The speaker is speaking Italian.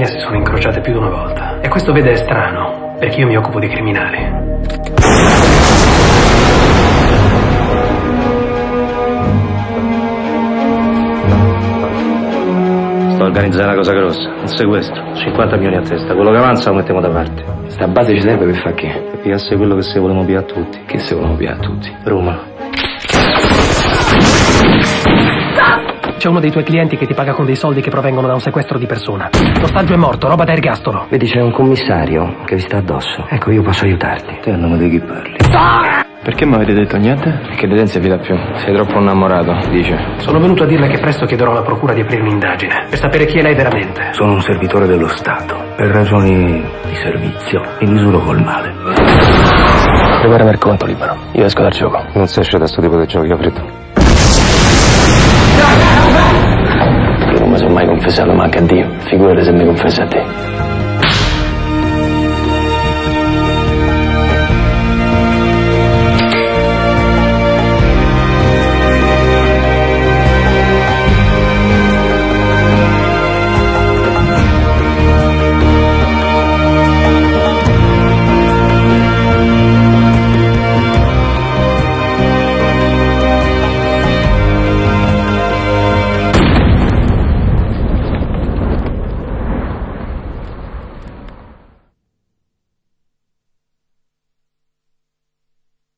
mia si sono incrociate più di una volta. E questo, vede, è strano, perché io mi occupo di criminali. Sto organizzando una cosa grossa, un sequestro, 50 milioni a testa. Quello che avanza lo mettiamo da parte. Sta base ci serve per fare che? Per pigliasse quello che se volevamo pigliare tutti. Che se volevamo pigliare tutti? Roma. C'è uno dei tuoi clienti che ti paga con dei soldi che provengono da un sequestro di persona. L'ostaggio è morto, roba da ergastolo. Vedi, c'è un commissario che vi sta addosso. Ecco, io posso aiutarti. Te a nome di chi parli? Perché mi avete detto niente? Perché De si fida più. Sei troppo innamorato, dice. Sono venuto a dirle che presto chiederò alla procura di aprire un'indagine per sapere chi è lei veramente. Sono un servitore dello Stato. Per ragioni di servizio mi misuro col male. Preparami il conto libero. Io esco dal gioco. Non si esce da sto tipo di giochi, ho freddo. Io non mi sono mai confessato manco a Dio. Figurati se mi confessa a te.